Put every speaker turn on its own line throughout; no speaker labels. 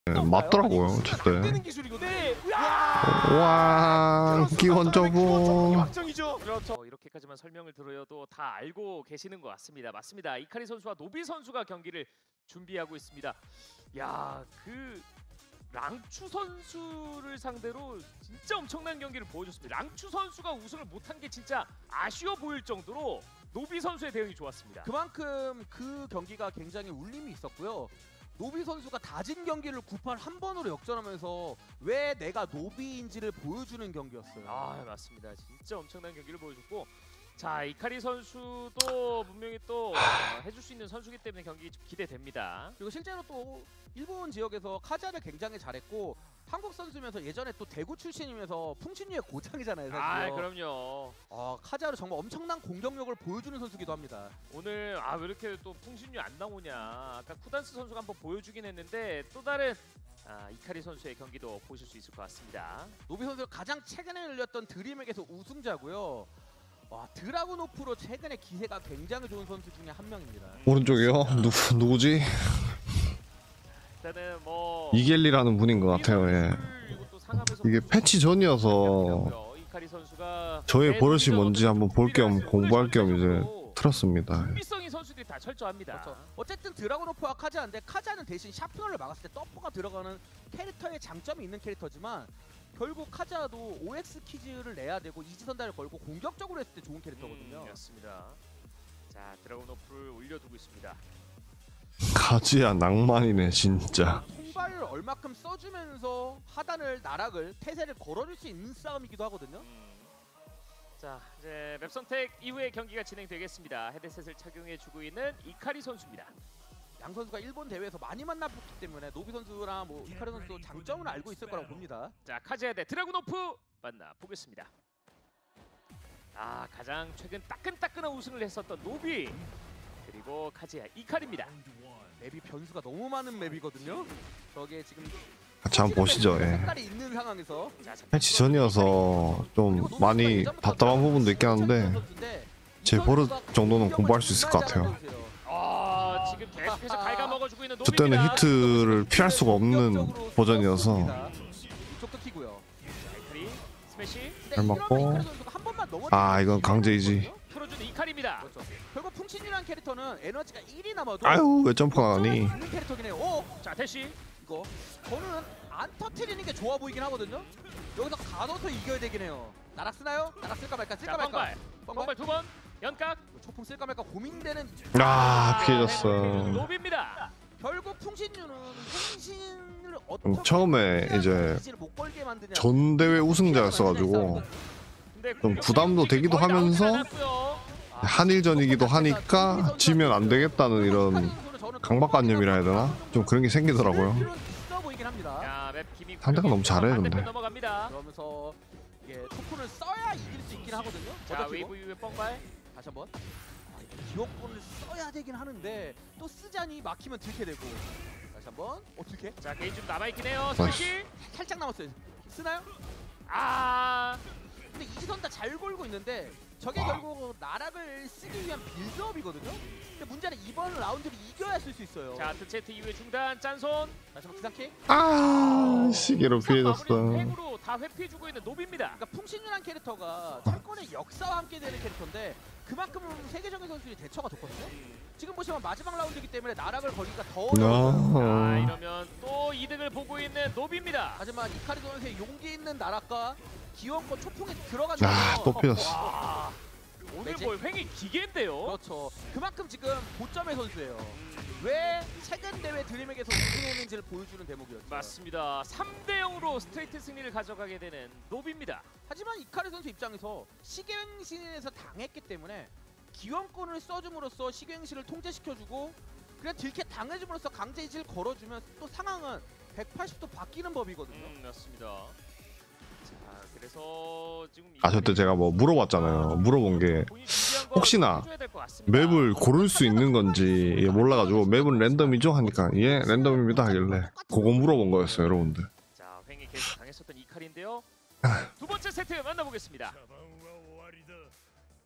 맞더라고요 저때.
네.
와 기원저부.
확정이죠. 그렇죠. 이렇게까지만 설명을 들어도 다 알고 계시는 것 같습니다. 맞습니다. 이카리 선수와 노비 선수가 경기를 준비하고 있습니다. 야, 그 랑추 선수를 상대로 진짜 엄청난 경기를 보여줬습니다. 랑추 선수가 우승을 못한 게 진짜 아쉬워 보일 정도로 노비 선수의 대응이 좋았습니다.
그만큼 그 경기가 굉장히 울림이 있었고요. 노비 선수가 다진 경기를 9판 한 번으로 역전하면서 왜 내가 노비인지를 보여주는 경기였어요.
아, 맞습니다. 진짜 엄청난 경기를 보여줬고, 자, 이카리 선수도 분명히 또 해줄 수 있는 선수기 때문에 경기 좀 기대됩니다.
그리고 실제로 또 일본 지역에서 카자를 굉장히 잘했고, 한국 선수면서 예전에 또 대구 출신이면서 풍신유의 고장이잖아요, 사실.
아, 그럼요.
카자로 정말 엄청난 공격력을 보여주는 선수기도 합니다.
오늘 왜 이렇게 또 풍신유 안 나오냐. 아까 쿠단스 선수가 한번 보여주긴 했는데 또 다른 이카리 선수의 경기도 보실 수 있을 것 같습니다.
노비 선수가 가장 최근에 열렸던 드림에게서 우승자고요. 드라군오프로 최근에 기세가 굉장히 좋은 선수 중에 한 명입니다.
오른쪽이요? 누구지?
일단은 뭐
이겔리라는 분인 것 같아요. 예. 이게 패치 전이어서
이카리 선수가
저의 버릇이 뭔지 한번 볼 겸 공부할 겸 이제 틀었습니다.
준비성이 선수들이 다 철저합니다.
그렇죠. 어쨌든 드라군오프와 카자인데, 카자는 대신 샤프너를 막았을 때 떡퍼가 들어가는 캐릭터의 장점이 있는 캐릭터지만 결국 카자도 OX 퀴즈를 내야 되고 이지선다를 걸고 공격적으로 했을 때 좋은 캐릭터거든요.
맞습니다. 자, 드라군오프를 올려두고 있습니다.
가지야 낭만이네 진짜.
통발을 얼마큼 써주면서 하단을 나락을 태세를 걸어줄 수 있는 싸움이기도 하거든요.
자, 이제 맵 선택 이후에 경기가 진행되겠습니다. 헤드셋을 착용해주고 있는 이카리 선수입니다.
양 선수가 일본 대회에서 많이 만나봤기 때문에 노비 선수랑 뭐 이카리 선수 장점을 알고 있을 거라고 봅니다.
자, 카즈야 대 드라군오프 만나보겠습니다. 가장 최근 따끈따끈한 우승을 했었던 노비, 그리고 카즈야 이카리입니다.
맵이 변수가 너무 많은 맵이거든요. 저게 지금
같이 한번 보시죠. 예.
색깔이 있는 상황에서
패치 전이어서 좀 많이 답답한 부분도 있긴 한데 제 버릇 정도는 공부할 수 있을 것 같아요.
지금 계속해서 갉아먹어주고 있는
저 때는
노비입니다.
히트를 피할 수가 없는 버전이어서
이쪽도 키고요.
이카리 스매시
잘 맞고. 이건 강제이지.
풀어주는 이카리입니다.
그렇죠. 결국 풍신이라는 캐릭터는 에너지가 1이 남아도
아유 왜 점프가 나니.
있는 캐릭터긴 해요.
자, 대시
이거 저는 안 터트리는 게 좋아 보이긴 하거든요. 여기서 가둬서 이겨야 되긴 해요. 나락 쓰나요? 나락 쓸까 말까 쓸까 말까.
뻥발 두 번 연각.
초풍 쓸까 말까 고민되는.
피해졌어.
노비입니다.
결국 풍신유는 풍신을 어떻게
처음에 이제
못 걸게 만드냐.
전 대회 우승자였어가지고 좀 부담도 되기도 하면서 한일전이기도 하니까 지면 안 되겠다는 이런 강박관념이라 해야 되나? 좀 그런 게 생기더라고요. 상대가 너무 잘해 근데.
그러면서 이게 초풍을 써야 이길 수 있긴 하거든요.
자, 웨이브 이후에 뻥발.
다시 한번. 기억권을 써야 되긴 하는데 또 쓰자니 막히면 들게 되고. 다시 한번. 들게.
자, 게임 좀 남아있긴 해요. 스매시
살짝 남았어요. 쓰나요? 근데 이지선 다 잘 걸고 있는데 저게 결국 나락을 쓰기 위한 빌드업이거든요. 근데 문제는 이번 라운드를 이겨야 쓸 수 있어요.
자, 드체트 이후에 중단 짠손.
다시 한번 기상킥.
시계로 피해졌어.
핵으로 다 회피해주고 있는 노비입니다.
그러니까 풍신유란 캐릭터가 철권의 역사와 함께 되는 캐릭터인데 그만큼 세계적인 선수들이 대처가 좋거든요. 지금 보시면 마지막 라운드이기 때문에 나락을 걸기가 더 어려워요.
이러면 또 이득을 보고 있는 노비입니다.
하지만 이카리 선수의 용기 있는 나락과 기원권 초풍에 들어가면서
또 피했어.
오늘 뭐 횡이 기계인데요.
그렇죠. 그만큼 지금 고점의 선수예요. 왜 최근 대회 드림에게서 우승했는지를 보여주는 대목이었죠.
맞습니다. 3대0으로 스트레이트 승리를 가져가게 되는 노비입니다.
하지만 이카리 선수 입장에서 시계행신에서 당했기 때문에 기원권을 써줌으로써 시계행신을 통제시켜주고 그냥 딜캐 당해줌으로써 강제이지를 걸어주면 또 상황은 180도 바뀌는 법이거든요.
맞습니다. 자, 그래서 지금
저때 제가 뭐 물어봤잖아요. 물어본 게 혹시나 맵을 고를 수 있는 건지 몰라가지고 맵은 랜덤이죠? 하니까 예 랜덤입니다 하길래 그거 물어본 거였어요 여러분들.
자, 횡이 계속 당했었던 이카리인데요. 두 번째 세트 만나보겠습니다.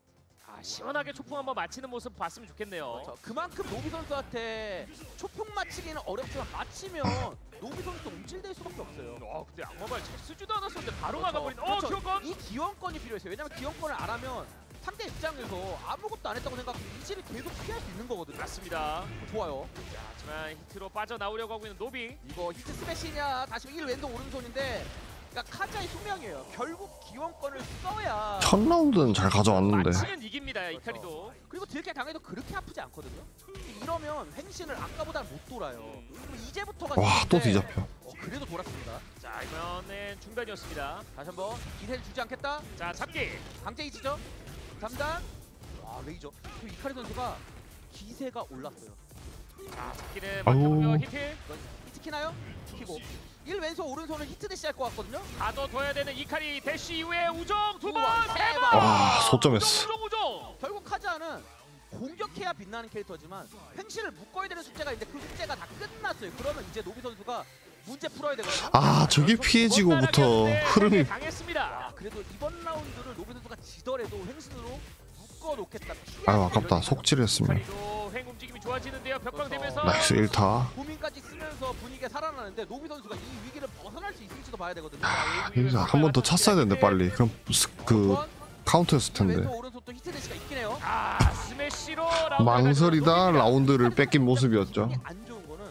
시원하게 초풍 한번 맞히는 모습 봤으면 좋겠네요.
그렇죠. 그만큼 노비 선수한테 초풍 맞히기는 어렵지만 맞히면 노비 선수도 움찔될 수밖에 없어요.
근데 악마발 잘 쓰지도 않았었는데 바로
그렇죠.
막아버린.
그렇죠.
기어건.
이 기원권이 필요했어요. 왜냐면 기원권을 안 하면 상대 입장에서 아무것도 안 했다고 생각하면 이지를 계속 피할 수 있는 거거든요.
맞습니다.
좋아요.
자, 하지만 히트로 빠져나오려고 하고 있는 노비.
이거 히트 스매시냐 다시 1 왼손 오른손인데 그러니까 카자의 숙명이에요. 결국 기원권을 써야
첫 라운드는 잘 가져왔는데
맞히면 이깁니다. 이카리도.
그리고 딜캐 당해도 그렇게 아프지 않거든요. 이러면 횡신을 아까보다는 못 돌아요. 그리고 이제부터가
와 또
중요한데
뒤잡혀.
그래도 돌았습니다.
자, 이번엔 중단이었습니다.
다시 한번 기세를 주지 않겠다.
자, 잡기.
강제이지죠. 3단. 와 레이저. 그리고 이카리 선수가 기세가 올랐어요.
자, 잡기는
아우.
막혀보며 히트.
히트 키나요? 키고 1 왼손 오른손을 히트 대시 할 것 같거든요.
가둬둬야 되는 이카리 대시 이후에 우정 두 번,
우와,
세
세
번.
번.
아 소점했어.
우정.
결국 카자는 공격해야 빛나는 캐릭터지만 횡신을 묶어야 되는 숙제가 있는데 그 숙제가 다 끝났어요. 그러면 이제 노비 선수가 문제 풀어야 되거든요.
아 저게 피해지고부터 흐름이
당했습니다.
아, 그래도 이번 라운드를 노비 선수가 지더라도 횡신으로 묶어놓겠다.
아유 아깝다 속질했으면.
이카리도 횡 움직임이 좋아지는데요. 벽광되면서.
나이스 1타.
고민까지 쓰면서 분위기가 살아나는데 노비 선수가 이 위기를 벗어날 수 있을지도 봐야 되거든요.
여기서 한 번 더 찼어야 되는데 빨리. 그럼 그 카운터였을 텐데.
왼손 오른손 또 히트 대시가 있긴 해요.
스매시로
망설이다 라운드를 뺏긴 모습이었죠.
안 좋은 거는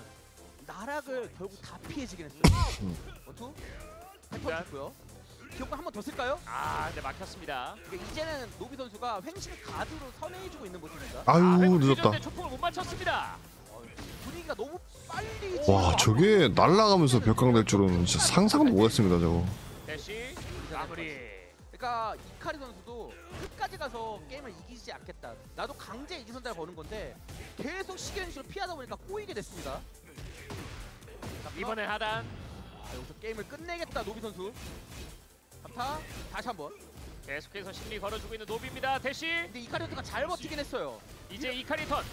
나락을 결국 다 피해지긴 했어요. 원투 팔 줬고요. 기억권 한 번 더 쓸까요?
네, 막혔습니다.
그러니까 이제는 노비 선수가 횡신 가드로 선회해주고 있는 모습입니다.
아유 늦었다.
초풍을 못 맞췄습니다.
분위기가 너무 빨리
와 저게 날아가면서 벽강될 줄은 진짜 상상도 못했습니다 저거.
대시 마무리.
그러니까 이카리 선수도 끝까지 가서 게임을 이기지 않겠다. 나도 강제 이기선다를 버는 건데 계속 시계행시로 피하다 보니까 꼬이게 됐습니다.
이번엔 하단.
여기서 게임을 끝내겠다 노비 선수. 잡타 다시 한번.
계속해서 심리 걸어주고 있는 노비입니다. 대시.
근데 이카리 선수가 잘 버티긴 했어요.
이제 이카리 턴.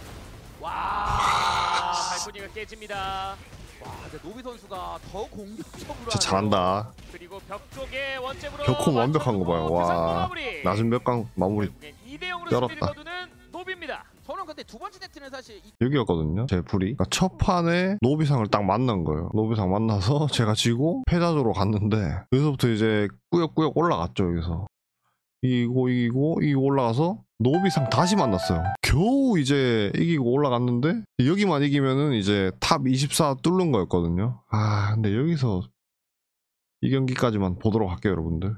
와.
발코니가 깨집니다.
와, 근데 노비 선수가 더 공격적으로
진짜 잘한다.
그리고 벽 쪽에 원잽으로
벽홈 완벽한 거 봐요. 와
마무리.
낮은 벽강 마무리
2대 0으로
열었다.
승리를 거두는 노비입니다.
저는 근데 두 번째 세트는 사실
여기였거든요 제 풀이. 그러니까 첫 판에 노비상을 딱 만난 거예요. 노비상 만나서 제가 지고 패자조로 갔는데 여기서부터 이제 꾸역꾸역 올라갔죠. 여기서 이기고 올라가서 노비상 다시 만났어요. 겨우 이제 이기고 올라갔는데 여기만 이기면은 이제 탑 24 뚫는 거였거든요. 아 근데 여기서 이 경기까지만 보도록 할게요 여러분들.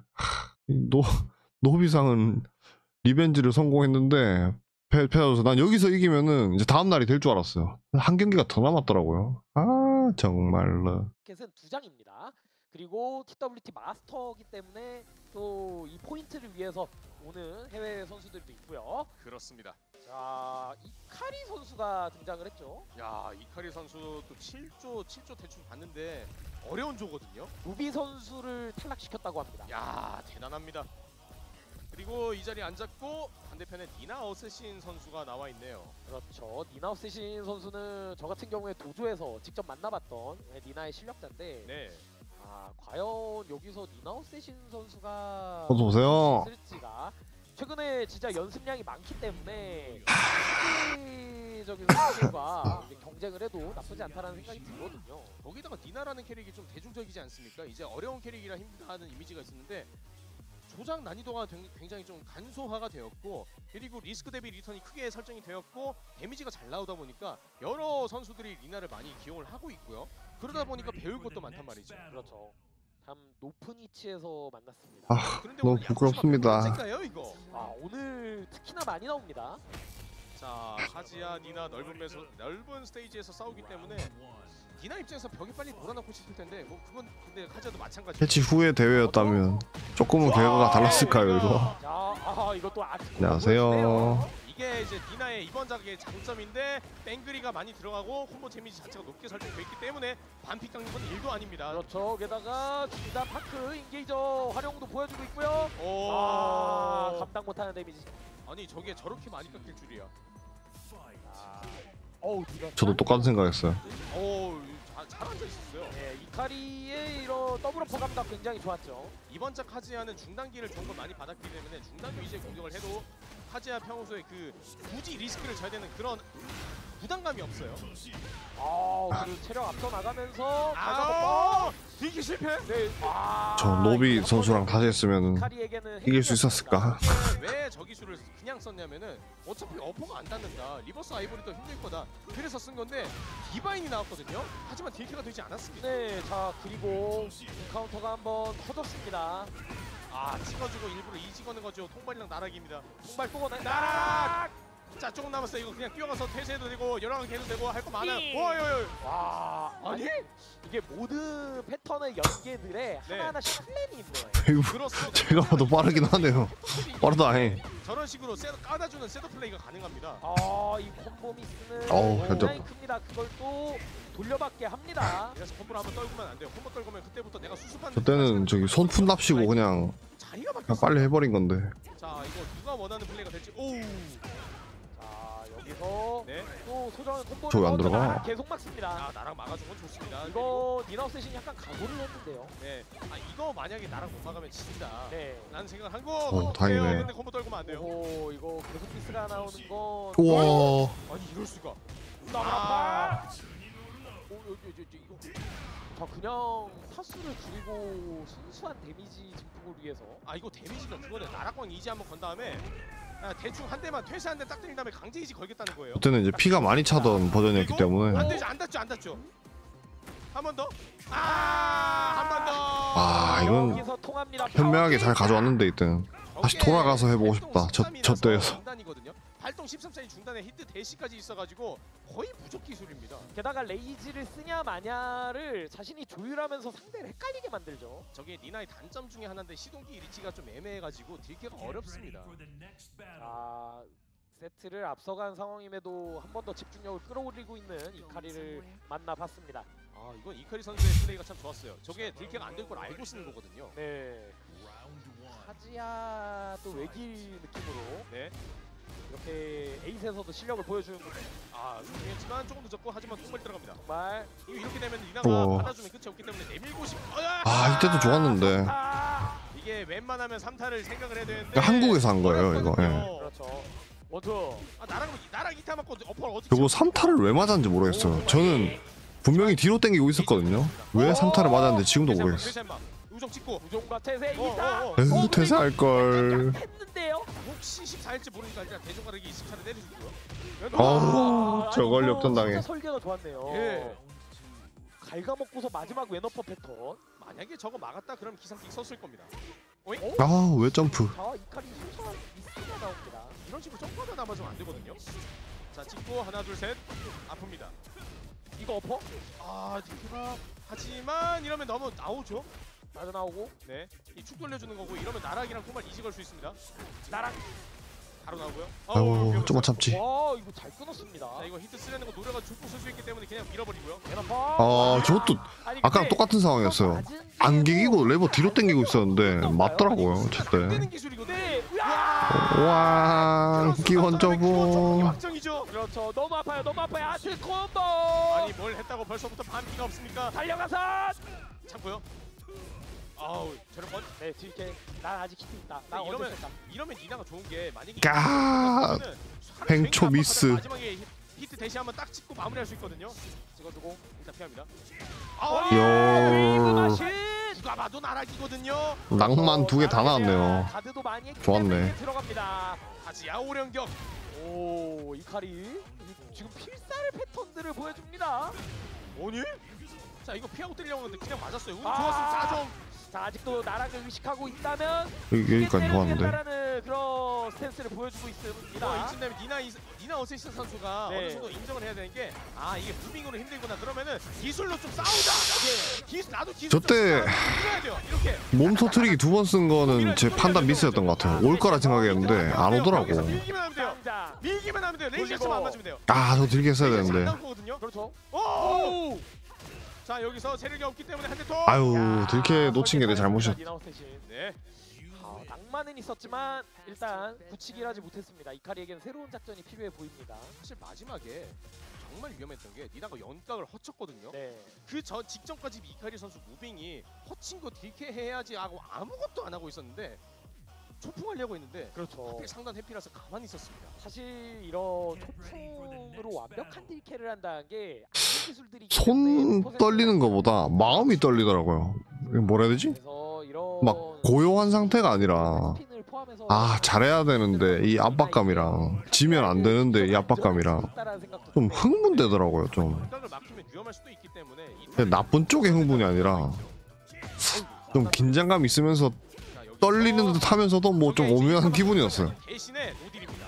노비상은 리벤지를 성공했는데 패자줘서 난 여기서 이기면은 이제 다음 날이 될 줄 알았어요. 한 경기가 더 남았더라고요. 아 정말로.
켓은 2장입니다. 그리고 TWT 마스터이기 때문에 또 이 포인트를 위해서 오는 해외 선수들도 있고요.
그렇습니다.
자, 이카리 선수가 등장을 했죠.
야 이카리 선수 또 7조 대충 봤는데 어려운 조거든요.
노비 선수를 탈락시켰다고 합니다.
야 대단합니다. 그리고 이 자리에 앉았고 반대편에 니나 어쌔신 선수가 나와 있네요.
그렇죠. 니나 어쌔신 선수는 저 같은 경우에 도조에서 직접 만나봤던 니나의 실력자인데
네.
과연 여기서 니나 어쌔신 선수가
어서 오세요.
있을지가 최근에 진짜 연습량이 많기 때문에 세계적인 선수들과 이제 경쟁을 해도 나쁘지 않다라는 생각이 들거든요.
거기다가 니나라는 캐릭이 좀 대중적이지 않습니까? 이제 어려운 캐릭이라 힘들다는 이미지가 있었는데 조작 난이도가 굉장히 좀 간소화가 되었고 그리고 리스크 대비 리턴이 크게 설정이 되었고 데미지가 잘 나오다 보니까 여러 선수들이 리나를 많이 기용을 하고 있고요. 그러다 보니까 배울 것도 많단 말이죠.
그렇죠. 참 높은 위치에서 만났습니다.
아
그런데
너무
오늘
부끄럽습니다.
야구가 이거?
오늘 특히나 많이 나옵니다.
자 카지야 니나 넓은 스테이지에서 싸우기 때문에 니나 입장에서 벽에 빨리 몰아넣고 싶을 텐데 뭐 그건 근데 카지야도 마찬가지.
패치 후의 대회였다면 조금은 결과가 달랐을까요 이거?
자, 이것도 아직
안녕하세요.
이게 이제 니나의 이번 작의 장점인데 뱅그리가 많이 들어가고 콤보 데미지 자체가 높게 설정되어 있기 때문에 반피 깎는 건 일도 아닙니다.
그렇죠. 게다가 중단 파크 인게이저 활용도 보여주고 있고요.
오.
감당 못하는 데미지.
아니 저게 저렇게 많이 깎일 줄이야.
저도 똑같은 생각했어요.
잘 앉아 있었어요.
네, 이카리의 이런 더블어퍼 감각 굉장히 좋았죠.
이번 작 카지야는 중단기를 좋은 걸 많이 받았기 때문에 중단 위주의 공격을 해도 타지야 평소에 그 굳이 리스크를 져야 되는 그런 부담감이 없어요.
그리고 체력 앞서 나가면서
뒤기 실패?
네.
저 노비 선수랑 다시 했으면
카리에게는
이길 수 있었을까?
왜 저 기술을 그냥 썼냐면은 어차피 어퍼가 안 닿는다. 리버스 아이보리도 힘들 거다. 그래서 쓴 건데 디바인이 나왔거든요. 하지만 딜캐가 되지 않았습니다.
네, 자 그리고 카운터가 한번 터졌습니다.
찍어주고 일부러 찍어는 거죠. 통발이랑 나락입니다.
정말 또 오네.
나락! 자 조금 남았어요. 이거 그냥 뛰어가서 퇴세해도 되고 열왕 개도 되고 할 거 많아요. 오요요.
와,
아니?
이게 모든 패턴의 연계들에
네.
하나하나씩 플랜이 있네요.
이거
그렇소.
제가 봐도 빠르긴 하네요. 빠르다 해.
저런 식으로 까다주는 셋업 플레이가 가능합니다.
이 콤보 미스는
어우,
굉장히 큽니다. 그걸 또 돌려받게 합니다.
그래서 콤보를 한번 떨구면 안 돼요. 콤보 떨구면 그때부터 내가 수습한.
저 때는 저기 손 푼납시고 그냥
자리가 바뀌었어.
빨리 해버린 건데.
자 이거 누가 원하는 플레이가 될지. 오우.
자 여기서
네.
또 소정의 콤보를
저기 안
넣어서
들어가?
나락 계속 막습니다.
나랑 막아준 건 좋습니다.
이거 니나우셋이 약간 각오를 했는데요.
네. 이거 만약에 나랑 못 막으면 진다.
네.
라는 생각을 한 거.
다행이네.
근데 콤보 떨구면 안 돼요.
오 이거 계속 미스가 나오는 건.
우와.
아니 이럴 수가.
나가라. 이거. 자 그냥 타수를 줄이고 순수한 데미지 증폭을 위해서.
이거 데미지가 그거네. 나락광 이지 한번 건 다음에 대충 한 대만 퇴사 한 대 딱 때린 다음에 강제 이지 걸겠다는 거예요.
그때는 이제 피가 많이 차던 버전이었기 때문에.
안 되죠. 안 닿죠. 한 번 더. 한 번 더.
이건
여기서 통합니다.
현명하게 잘 가져왔는데 이때는. 다시 돌아가서 해보고 싶다. 저 때에서.
중단이거든요. 발동 13짜리 중단에 히트 대시까지 있어가지고 거의 무적 기술입니다.
게다가 레이지를 쓰냐 마냐를 자신이 조율하면서 상대를 헷갈리게 만들죠.
저게 니나의 단점 중에 하나인데 시동기 리치가 좀 애매해가지고 딜캐가 어렵습니다.
자 세트를 앞서간 상황임에도 한 번 더 집중력을 끌어올리고 있는 이카리를 만나봤습니다.
이건 이카리 선수의 플레이가 참 좋았어요. 저게 딜캐가 안 될 걸 알고 쓰는 거거든요.
네. 타지야 또 외길 느낌으로
네.
이렇게 에이스에서도 실력을 보여주는 거
중요했지만 조금 늦었고 하지만 통발 들어갑니다.
정말.
이렇게 되면 니나가
우와.
받아주면 끝이 없기 때문에 내밀고 싶.
이때도 좋았는데.
이게 웬만하면 3타를 생각을 해야 되는데.
그러니까 한국에서 한 거예요, 이거. 예.
그렇죠. 원투.
나랑 이타 맞고 어퍼를 어떻게?
그리고 3타를 왜 맞았는지 모르겠어요. 저는 분명히 뒤로 당기고 있었거든요. 왜 3타를 맞았는지 지금도 모르겠어.
우정 찍고.
우종과 태세 이다.
에휴, 퇴사할 걸.
했는데요.
혹시 14일지 모르니까 일단 대종가르기 20차를 내려주고요.
저걸
이거
역전당해.
진짜 설계가 좋았네요.
예.
갉아먹고서 마지막 왼어퍼 패턴.
만약에 저거 막았다 그럼 기상킥 썼을 겁니다.
왜 점프?
자 이카리 순수한 미스가 나옵니다.
이런 식으로 점프하다 남아주면 안 되거든요. 자 찍고 하나 둘 셋 아픕니다.
이거 어퍼?
딜캐가 하지만 이러면 너무 나오죠.
맞아 나오고.
네, 이 축 돌려주는 거고 이러면 나락이랑 정말 이지 걸 수 있습니다.
나랑.
바로 나오고요.
아이고, 좀만 참지.
와 이거 잘 끊었습니다.
자 이거 히트 쓰려는 거 노래가 죽고 쓸 수 있기 때문에 그냥 밀어버리고요.
저것도 아까랑 똑같은 상황이었어요. 안 기기고 레버 뒤로 당기고 있었는데 맞더라고요, 저때.
되는 기술이거든요.
네.
와, 기원 저거.
확정이죠.
그렇죠. 너무 아파요. 아트 콤보.
아니 뭘 했다고 벌써부터 반피가 없습니까?
달려가서.
참고요. 저런
네 뒤에 난 아직 히트 있다. 나
이러면
어쩔 수 없다.
이러면 니나가 좋은 게 만약에
팽초 미스.
마지막에 히트 대시 한번 딱 찍고 마무리할 수 있거든요. 찍어주고 일단 피합니다.
요.
누가 봐도 나락이거든요.
낭만 2개 다 나왔네요.
가드도 많이 했기
좋았네.
때문에 들어갑니다.
하지야 오령격.
오 이카리 지금 필살 패턴들을 보여줍니다.
오니? 자 이거 피하고 때리려고 했는데 그냥 맞았어요. 운
아.
좋았으면 4점.
자 아직도 나락을 의식하고 있다면
여기까지 좋았는데.
된다라는 그런 스탠스를 보여주고 있습니다.
이쯤 되면 니나 어세이션 선수가
네.
어느 정도 인정을 해야 되는 게 이게 무빙으로 힘들구나 그러면은 기술로 좀 싸우자. 나도 기술
저때
해야 돼요. 이렇게
몸 터트리기 2번 쓴 거는 제 판단 미스였던 것 같아요. 올 거라 생각했는데 안 오더라고.
여기서 밀기만 하면 돼요.
자
밀기만 하면 돼요. 레이저스만 안 맞으면 돼요.
저 딜게 했어야 되는데.
안 나올 거거든요.
그렇죠.
오! 자 여기서 체력이 없기 때문에 한 대 더.
딜게 놓친 게 내 잘못이야.
네.
낭만은 있었지만 일단 굳히기를 하지 못했습니다. 이카리에겐 새로운 작전이 필요해 보입니다.
사실 마지막에 정말 위험했던 게 니나가 연각을 허쳤거든요.
네.
그 전 직전까지 이카리 선수 무빙이 허친 거 딜캐 해야지 하고 아무것도 안 하고 있었는데 초풍하려고 했는데
그렇죠.
하필 상단 해피라서 가만히 있었습니다.
사실 이런 초풍으로 완벽한 딜캐를 한다는 게 아는 기술들이
손 떨리는 것보다 마음이 떨리더라고요. 이거 뭐라 해야 되지?
그래서 이런
막 고요한 상태가 아니라
스핀을 포함해서
아 잘해야 되는데 이 압박감이랑 지면 안 되는데 이 압박감이랑 좀 흥분되더라고요. 좀
각각을 막히면 위험할 수도 있기 때문에
근데 나쁜 쪽의 흥분이 아니라 좀 긴장감 있으면서 떨리는 듯 하면서도 뭐 좀 오묘한 기분이었어요.
대신에 노딜입니다.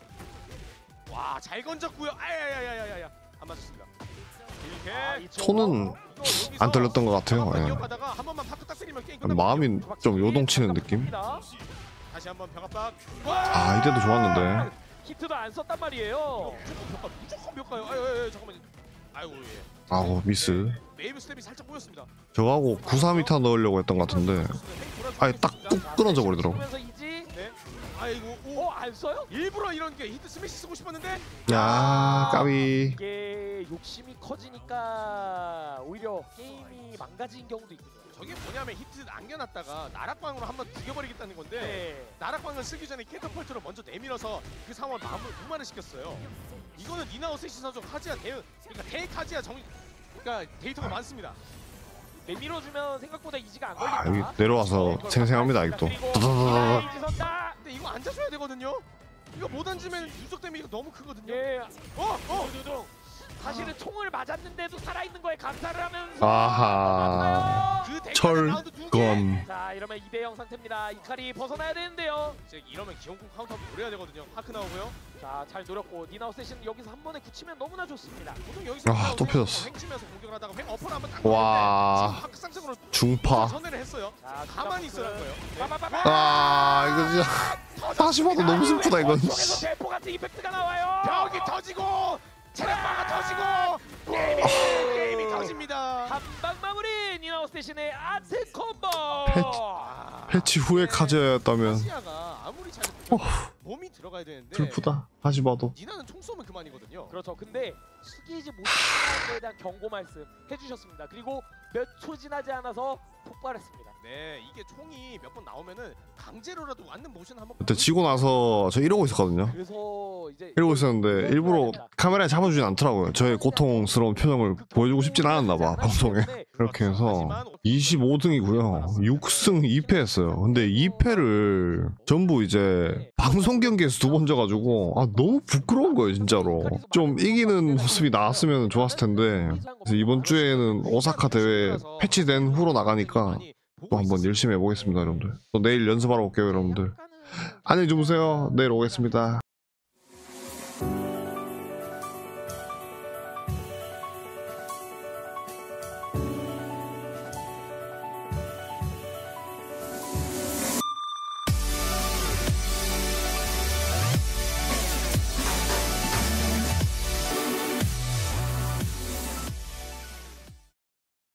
와, 잘 건졌고요. 아야야야야야야. 안 맞았습니다. 이렇게
손은 안 떨렸던 것 같아요. 예.
이어가다가 한 번만 파크 딱 때리면 게임 끝나거든요.
마음이 좀 요동치는 느낌?
다시 한번 벽압박.
아 이때도 좋았는데
히트도 안 썼단 말이에요.
무조건 몇 가요. 아유, 잠깐만요. 아이고 예.
아우 미스.
웨이브 스텝이 살짝 보였습니다.
저거하고 93m 넣으려고 했던 것 같은데 아예 딱 뚝 끊어져 버리더라고.
그러면서 이지
네. 아이고 오.
안 써요?
일부러 이런 게 히트 스매시 쓰고 싶었는데
야 까비.
이게 욕심이 커지니까 오히려 게임이 망가진 경우도 있군요.
저게 뭐냐면 히트 남겨놨다가 나락광으로 한번 죽여버리겠다는 건데
네.
나락광을 쓰기 전에 캐터펄트로 먼저 내밀어서 그 상황을 무마를 시켰어요. 이거는 니나오 세시 선수 카지야 그러니까 대카지야 그러니까 데이터가 많습니다.
내밀어주면 생각보다 이지가 안
아
걸린다.
여기 내려와서 생생합니다 아직도. 다다다다다.
이지 선다.
근데 이거 앉아줘야 되거든요. 이거 못 앉으면 누적 데미지가 너무 크거든요.
예.
두둥.
사실은 총을 맞았는데도 살아있는 거에 감사를 하면서
아하.
그 대가는
철
라운드 2개.
건.
자 이러면 2대0 상태입니다. 이칼이 벗어나야 되는데요.
이제 이러면 기용공 카운터 노려야 되거든요. 하크 나오고요.
자 잘 노렸고 니나우 세시는 여기서 한 번에 굳히면 너무나 좋습니다.
보통 여기서
아, 또 펴졌어.
횡치면서 공격을 하다가 횡 어퍼를 한번 딱
와.
넣었는데 지금 하크 쌍쌍으로
중파.
선회를 했어요.
자
가만히 있으란 거예요. 네.
빠바바바.
아 이거 진짜 다시 봐도 너무 슬프다 이건.
쪽에서 대포 같은 이펙트가 나와요.
벽이 터지고 체력바가 터지고 게임이 터집니다.
한방 마무리 니나우 세신의 아트 콤보.
패치 후에 카즈였다면
카지야가 아무리 잘 몸이 들어가야 되는데
슬프다. 다시 봐도.
니나는 총 쏘면 그만이거든요.
그렇죠. 근데 숙이지 못하는 거에 대한 경고 말씀 해주셨습니다. 그리고 몇 초 지나지 않아서 폭발했습니다.
네, 이게 총이 몇 번 나오면은 강제로라도 완는 모션 한번
그때 지고 나서 저 이러고 있었거든요.
그래서 이제
이러고 있었는데 일부러 카메라에 잡아주진 않더라고요. 저의 고통스러운 표정을 보여주고 싶진 않았나 봐 방송에. 그렇게 해서 25등이고요. 6승 2패 했어요. 근데 2패를 전부 이제 방송 경기에서 2번 져가지고 아 너무 부끄러운 거예요 진짜로. 좀 이기는 모습이 나왔으면 좋았을 텐데. 그래서 이번 주에는 오사카 대회 패치된 후로 나가니까 또 한번 열심히 해보겠습니다 여러분들. 또 내일 연습하러 올게요 여러분들. 안녕히 주무세요. 내일 오겠습니다.